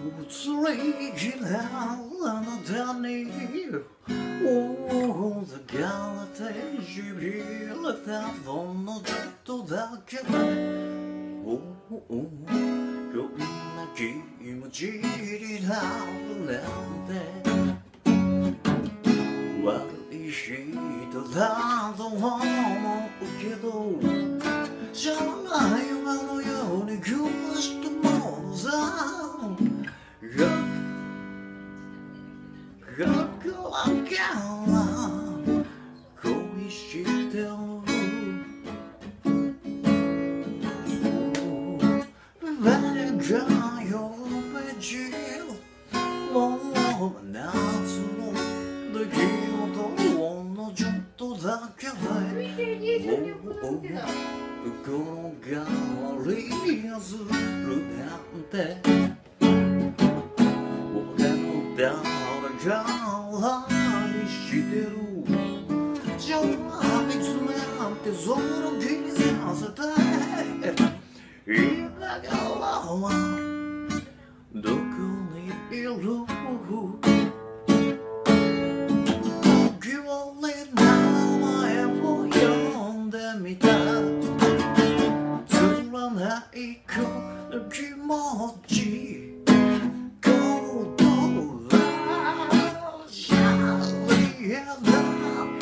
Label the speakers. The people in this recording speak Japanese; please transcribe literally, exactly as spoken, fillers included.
Speaker 1: りきれあなたに大だからてしびれたほんのちょっとだけでおおこんな気持ちになるなんて悪い人だと思うけどじゃない夢のように暮らしたものさだから恋してる誰が夢じもう真夏の出来事ほんのちょっとだけで心が悪いやつるなんて俺の誰か愛してるじゃあ見つめなんてその気にさせて今からはどこにいる時折名前を呼んでみたつらないこの気持ち言葉じゃ言えない